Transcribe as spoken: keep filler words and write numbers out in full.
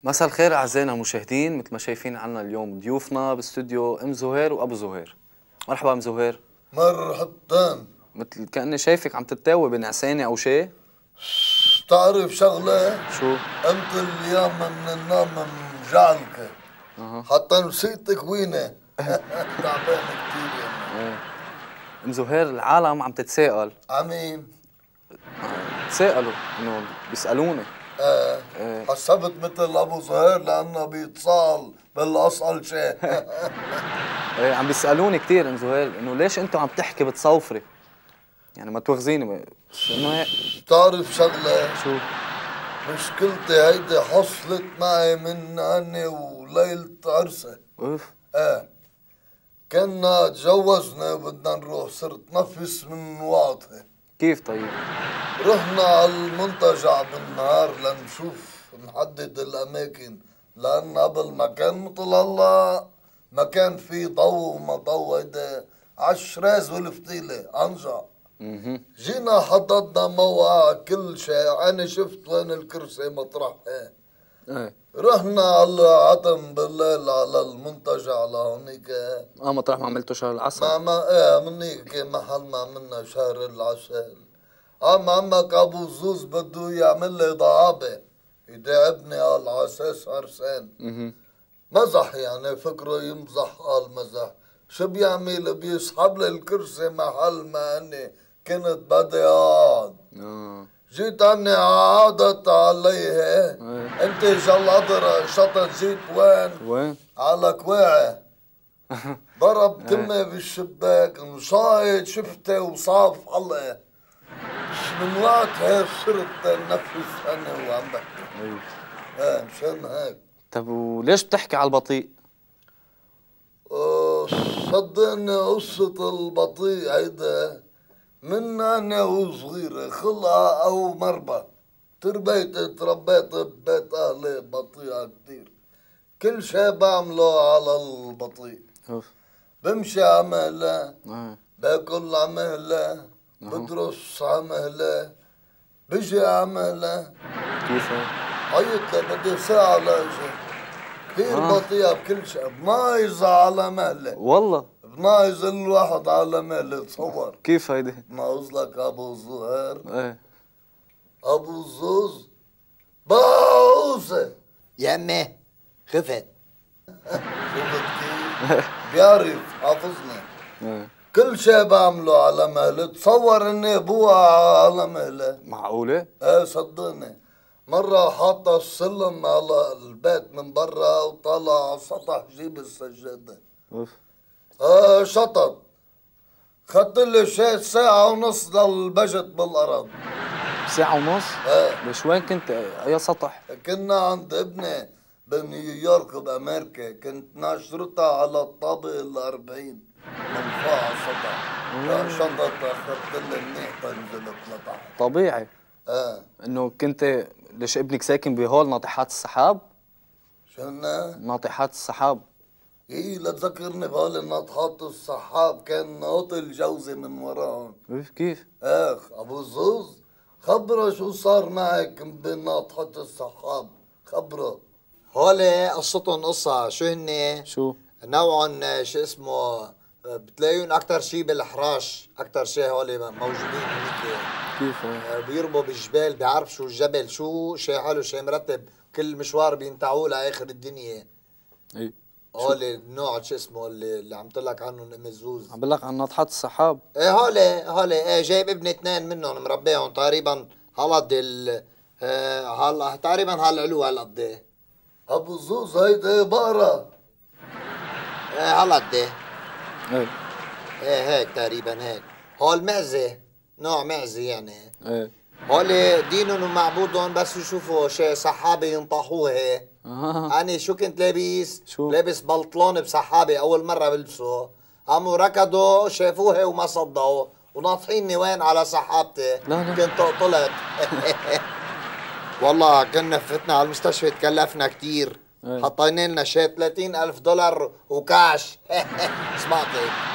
مساء الخير اعزائنا المشاهدين، مثل ما شايفين عنا اليوم ضيوفنا باستوديو ام زهير وابو زهير. مرحبا ام زهير. مرحبتين. مثل كاني شايفك عم تتاوي بنعسانه او شيء. تعرف شغله؟ شو؟ انت اليوم من النوم مجعلك. اها حتى نسيتك وينه. تعبان كثير يعني. ايه ام زهير، العالم عم تتساءل. عمين؟ تساءلوا انه بيسالوني. ايه, ايه حسبت مثل ابو زهير لانه بيتصال بالاصل شيء. ايه عم بيسالوني كثير ام زهير انه ليش انتم عم تحكي بتصوفري؟ يعني ما تواخذيني بس انه هيك. تعرف شغله؟ شو؟ مشكلتي هيدي حصلت معي من اني وليلة عرسه. اوف. ايه كنا تجوزنا وبدنا نروح، صرت نفس من وقتها. كيف طيب؟ رحنا على المنتجع بالنهار لنشوف نحدد الأماكن، لأن قبل ما كان مثل هلا ما كان في ضوء وما ضوء، هيدا عالشراز والفتيلة أنجع. اها جينا حددنا موقع كل شيء، أنا شفت وين الكرسي مطرحها. ايه رحنا على عتم بالليل على المنتجع لهونيك. اه مطرح ما عملتوا شهر العسل. ما ما ايه من هيك محل ما عملنا شهر العسل. عم عمك ابو زوز بده يعمل لي ضعابه، يداعبني قال على اساس عرسان. اها مزح يعني، فكره يمزح قال مزح. شو بيعمل؟ بيسحب لي الكرسي محل ما اني كنت بدي اقعد. اه جيت اني عادت عليه. ايه انت جلادر شطت جيت وين؟ وين؟ على كواعي. ضرب تمه بالشباك، مشايط شفته وصاف الله. من وقتها صرت نفس انا وعم بحكي. ايوه ايه مشان هيك. طب وليش بتحكي على البطيء؟ أه، صدقني قصة البطيء هيدا من انا وصغيرة، خلقة او مربى. تربيت تربيت ببيت اهلي بطيئة كتير، كل شي بعمله على البطيء. اوف. بمشي على مهلة، اه باكل على مهلة، بدرس على مهلة، بجي على مهلة. كيف هيك؟ عيط لي بدي ساعة لاجي. كثير آه. بطيئة بكل شيء، بنايز على مهلة. والله بنايز الواحد على مهلة. تصور كيف هيدي؟ بناوز لك ابو زهير، ايه ابو زوز باوزة. يمه خفت. شفت كيف؟ بيعرف حافظني. ايه كل شيء بعمله على مهلة. تصور اني ابوها على مهلة. معقولة؟ ايه صدقني. مرة حاطة السلم على البيت من برا وطالع على السطح جيب السجادة. اوف. اه شطط. خدت لي شي ساعة ونص للبجت بالأرض. ساعة ونص؟ ايه ليش وين كنت؟ اي سطح؟ كنا عند ابني بنيويورك بأمريكا، كنت ناشرتها على الطابق الأربعين من فوق على السطح. شطط أخذت لي منيح تنزلت لتحت. طبيعي. ايه انه كنت ليش ابنك ساكن بهول ناطحات السحاب؟ شنو؟ ناطحات السحاب. ايه لا تذكرني بهول الناطحات السحاب، كان ناط الجوزة من وراهم. كيف كيف؟ اخ ابو زوز، خبره شو صار معك بناطحة السحاب، خبره. هول قصتهم قصة، شو هن؟ شو؟ نوعهم شو اسمه، بتلاقيهم أكتر شي بالحراش، أكتر شي هول موجودين هنيك. كيف هيك؟ بيربوا بالجبال، بيعرف شو الجبل، شو شي حلو شي مرتب، كل مشوار بينتعوه لآخر الدنيا. اي هول النوع شو اسمه اللي, اللي عم تقول لك عنهم ام الزوز. عم بقول لك عن ناطحات السحاب. ايه هول هول ايه جايب ابني اثنين منهم مربيهم تقريبا هالقد ال آه هلا تقريبا هالعلو هالقد ايه. ابو زوز هيدا بقرة. ايه هالقد ايه. ايه ايه هيك تقريبا هيك. هول معزة، نوع معزة يعني. ايه هول دينهم ومعبودهم بس يشوفوا شي سحابة ينطحوها هيك. آه. أنا شو كنت لابس؟ شو؟ لابس بنطلون بسحابة أول مرة بلبسه، قاموا ركضوا شافوها وما صدقوا وناطحيني وين على سحابتي. لا لا. كنت قلت والله كنا فتنا على المستشفى تكلفنا كتير. ايه. حطينا لنا شي ثلاثين ألف دولار وكاش. سمعت هيك.